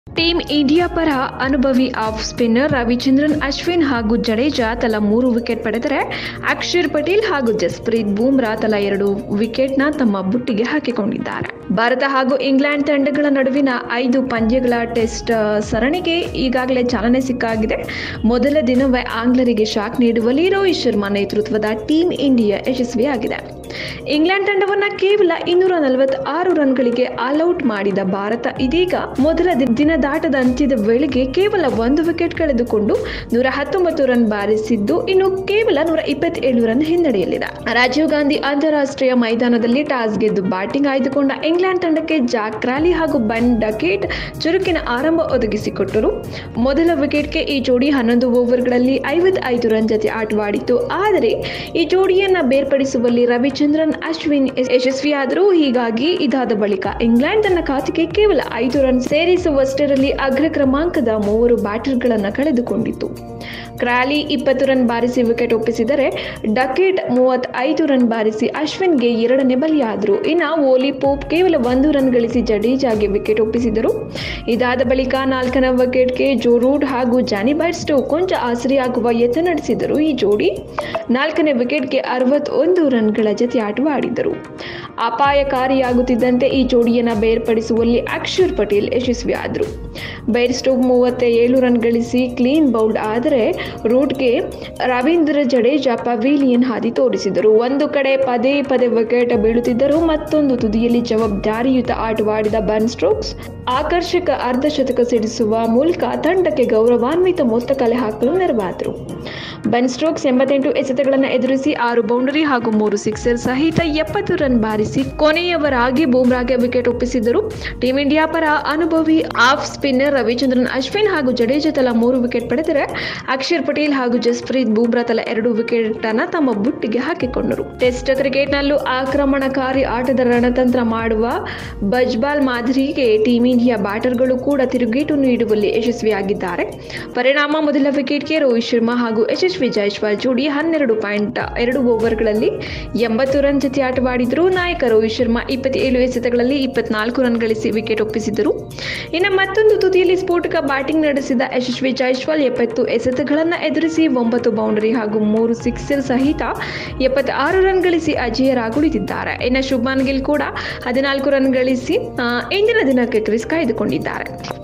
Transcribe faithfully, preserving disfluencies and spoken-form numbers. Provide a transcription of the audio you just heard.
Team India ಪರ ಅನುಭವಿ off spinner Ravichandran Ashwin ಹಾಗೂ ಜಡೇಜಾ ತಲಾ ಮೂರು ವಿಕೆಟ್ ಪಡೆದರೆ ಅಕ್ಷರ್ ಪಟೇಲ್ ಹಾಗೂ ಜಸ್ಪ್ರೀತ್ ಬೂಮ್ರಾ ತಲಾ ಎರಡು ವಿಕೆಟ್ನ ತಮ್ಮ ಬುಟ್ಟಿಗೆ ಹಾಕಿಕೊಂಡಿದ್ದಾರೆ. ಭಾರತ ಹಾಗೂ ಇಂಗ್ಲೆಂಡ್ ತಂಡಗಳ ನಡುವಿನ ಐದು ಪಂದ್ಯಗಳ ಟೆಸ್ಟ್ ಸರಣಿಗೆ ಈಗಾಗಲೇ ಚಾಲನೆ ಸಿಕ್ಕಾಗಿದೆ. ಮೊದಲ ದಿನವೇ ಆಂಗ್ಲರಿಗೆ ಶಾಕ್ ನೀಡುವಲ್ಲಿ ರೋಹಿತ್ ಶರ್ಮಾ ನೇತೃತ್ವದ ಟೀಮ್ ಇಂಡಿಯಾ ಯಶಸ್ವಿಯಾಗಿದೆ. ಇಂಗ್ಲೆಂಡ್ ತಂಡವನ್ನ ಕೇವಲ ಇನ್ನೂರ ನಲವತ್ತಾರು ರನ್ಗಳಿಗೆ ಆಲ್ಔಟ್ ಮಾಡಿದ ಭಾರತ ಇದೀಗ ಮೊದಲ ದಿನದಾಟದ ಅಂತ್ಯದ ವೇಳೆಗೆ ಕೇವಲ ಒಂದು ವಿಕೆಟ್ ಕಳೆದುಕೊಂಡು ನೂರ ಹತ್ತೊಂಬತ್ತು ರನ್ ಬಾರಿಸಿದ್ದು ಇನ್ನು ಕೇವಲ ನೂರ ಇಪ್ಪತ್ತೇಳು ರನ್ ಹಿನ್ನಡೆಯಲ್ಲಿದೆ. ರಾಜೀವ್ ಗಾಂಧಿ ಅಂತಾರಾಷ್ಟ್ರೀಯ ಮೈದಾನದಲ್ಲಿ ಟಾಸ್ ಗೆದ್ದು ಬ್ಯಾಟಿಂಗ್ ಆಯ್ದುಕೊಂಡ ಇಂಗ್ಲೆಂಡ್ ತಂಡಕ್ಕೆ ಜಾಕ್ ಕ್ರಾಲಿ ಹಾಗೂ ಬೆನ್ ಡಕೆಟ್ ಚುರುಕಿನ ಆರಂಭ ಒದಗಿಸಿಕೊಟ್ಟರು. ಮೊದಲ ವಿಕೆಟ್ಗೆ ಈ ಜೋಡಿ ಹನ್ನೊಂದು ಓವರ್ಗಳಲ್ಲಿ ಐವತ್ತೈದು ರನ್ ಜತೆ ಆಟವಾಡಿತು. ಆದರೆ ಈ ಜೋಡಿಯನ್ನ ಬೇರ್ಪಡಿಸುವಲ್ಲಿ ರವಿಚಂದ್ರನ್ ಅಶ್ವಿನ್ ಯಶಸ್ವಿಯಾದರು. ಹೀಗಾಗಿ ಇದಾದ ಬಳಿಕ ಇಂಗ್ಲೆಂಡ್ ತನ್ನ ಖಾತೆಗೆ ಕೇವಲ ಐದು ರನ್ ಸೇರಿಸುವಷ್ಟರಲ್ಲಿ ಅಗ್ರ ಕ್ರಮಾಂಕದ ಮೂವರು ಬ್ಯಾಟರ್ಗಳನ್ನು ಕಳೆದುಕೊಂಡಿತು. ಕ್ರಾಲಿ ಇಪ್ಪತ್ತು ರನ್ ಬಾರಿಸಿ ವಿಕೆಟ್ ಒಪ್ಪಿಸಿದರೆ ಡಕೆಟ್ ಮೂವತ್ತೈದು ರನ್ ಬಾರಿಸಿ ಅಶ್ವಿನ್ಗೆ ಎರಡನೇ ಬಲಿಯಾದರು. ಇನ್ನು ಓಲಿ ಪೋಪ್ ಕೇವಲ ಒಂದು ರನ್ ಗಳಿಸಿ ಜಡೇಜಾಗೆ ವಿಕೆಟ್ ಒಪ್ಪಿಸಿದರು. ಇದಾದ ಬಳಿಕ ನಾಲ್ಕನೇ ವಿಕೆಟ್ಗೆ ಜೋ ರೂಟ್ ಹಾಗೂ ಜಾನಿ ಬೇರ್ಸ್ಟೋ ಕೊಂಚ ಆಸರೆಯಾಗುವ ಯತ್ನ ನಡೆಸಿದರು. ಈ ಜೋಡಿ ನಾಲ್ಕನೇ ವಿಕೆಟ್ಗೆ ಅರವತ್ತೊಂದು ರನ್ಗಳ ಜತೆ ಆಟವಾಡಿದರು. ಅಪಾಯಕಾರಿಯಾಗುತ್ತಿದ್ದಂತೆ ಈ ಜೋಡಿಯನ್ನು ಬೇರ್ಪಡಿಸುವಲ್ಲಿ ಅಕ್ಷರ್ ಪಟೇಲ್ ಯಶಸ್ವಿಯಾದರು. ಬೇರ್ಸ್ಟೋ ಮೂವತ್ತ ಏಳು ರನ್ ಗಳಿಸಿ ಕ್ಲೀನ್ ಬೌಲ್ಡ್ ಆದರೆ ರೂಟ್ಗೆ ರವೀಂದ್ರ ಜಡೇಜಾ ಪವಿಲಿಯನ್ ಹಾದಿ ತೋರಿಸಿದರು. ಒಂದು ಕಡೆ ಪದೇ ಪದೇ ವಿಕೆಟ್ ಬೀಳುತ್ತಿದ್ದರು, ಮತ್ತೊಂದು ತುದಿಯಲ್ಲಿ ಜವಾಬ್ದಾರಿಯುತ ಆಟವಾಡಿದ ಬೆನ್ ಸ್ಟೋಕ್ಸ್ ಆಕರ್ಷಕ ಅರ್ಧಶತಕ ಸಿಡಿಸುವ ಮೂಲಕ ತಂಡಕ್ಕೆ ಗೌರವಾನ್ವಿತ ಮೊತ್ತ ಕಲೆ ಹಾಕಲು ನೆರವಾದರು. ಬೆನ್ ಸ್ಟೋಕ್ಸ್ ಎಂಬತ್ತೆಂಟು ಎಸೆತಗಳನ್ನು ಎದುರಿಸಿ ಆರು ಬೌಂಡರಿ ಹಾಗೂ ಮೂರು ಸಿಕ್ಸರ್ ಸಹಿತ ಎಪ್ಪತ್ತು ರನ್ ಬಾರಿಸಿ ಕೊನೆಯವರಾಗಿ ಬೂಮ್ರಾಗೆ ವಿಕೆಟ್ ಒಪ್ಪಿಸಿದರು. ಟೀಂ ಇಂಡಿಯಾ ಪರ ಅನುಭವಿ ಆಫ್ ಸ್ಪಿನ್ನರ್ ರವಿಚಂದ್ರನ್ ಅಶ್ವಿನ್ ಹಾಗೂ ಜಡೇಜಾ ತಲಾ ಮೂರು ವಿಕೆಟ್ ಪಡೆದರೆ ಅಕ್ಷರ್ ಪಟೇಲ್ ಹಾಗೂ ಜಸ್ಪ್ರೀತ್ ಬೂಮ್ರಾ ತಲಾ ಎರಡು ವಿಕೆಟ್ ಅನ್ನು ತಮ್ಮ ಬುಟ್ಟಿಗೆ ಹಾಕಿಕೊಂಡರು. ಟೆಸ್ಟ್ ಕ್ರಿಕೆಟ್ನಲ್ಲೂ ಆಕ್ರಮಣಕಾರಿ ಆಟದ ರಣತಂತ್ರ ಮಾಡುವ ಬಜ್ಬಾಲ್ ಮಾದರಿಗೆ ಟೀಂ ಇಂಡಿಯಾ ಬ್ಯಾಟರ್ಗಳು ಕೂಡ ತಿರುಗೇಟು ನೀಡುವಲ್ಲಿ ಯಶಸ್ವಿಯಾಗಿದ್ದಾರೆ. ಪರಿಣಾಮ ಮೊದಲ ವಿಕೆಟ್ಗೆ ರೋಹಿತ್ ಶರ್ಮಾ ಹಾಗೂ ಯಶಸ್ವಿ ಜೈಸ್ವಾಲ್ ಜೋಡಿ ಹನ್ನೆರಡು ಪಾಯಿಂಟ್ ಎರಡು ಓವರ್ಗಳಲ್ಲಿ ಎಂಬತ್ತು ರನ್ ಜತೆ ಆಟವಾಡಿದರು. ನಾಯಕ ರೋಹಿತ್ ಶರ್ಮಾ ಇಪ್ಪತ್ತೇಳು ಎಸೆತಗಳಲ್ಲಿ ಇಪ್ಪತ್ನಾಲ್ಕು ರನ್ ಗಳಿಸಿ ವಿಕೆಟ್ ಒಪ್ಪಿಸಿದರು. ಇನ್ನು ಮತ್ತೊಂದು ತುದಿಯಲ್ಲಿ ಸ್ಫೋಟಕ ಬ್ಯಾಟಿಂಗ್ ನಡೆಸಿದ ಯಶಸ್ವಿ ಜೈಸ್ವಾಲ್ ಎಪ್ಪತ್ತು ಎಸೆತಗಳನ್ನು ಎದುರಿಸಿ ಒಂಬತ್ತು ಬೌಂಡರಿ ಹಾಗೂ ಮೂರು ಸಿಕ್ಸರ್ ಸಹಿತ ಎಪ್ಪತ್ತಾರು ರನ್ ಗಳಿಸಿ ಅಜೇಯರಾಗುಳಿದಿದ್ದಾರೆ. ಇನ್ನು ಶುಭ್ಮನ್ ಗಿಲ್ ಕೂಡ ಹದಿನಾಲ್ಕು ರನ್ ಗಳಿಸಿ ಇಂದಿನ ದಿನಕ್ಕೆ ಕ್ರೀಸ್ ಕಾಯ್ದುಕೊಂಡಿದ್ದಾರೆ.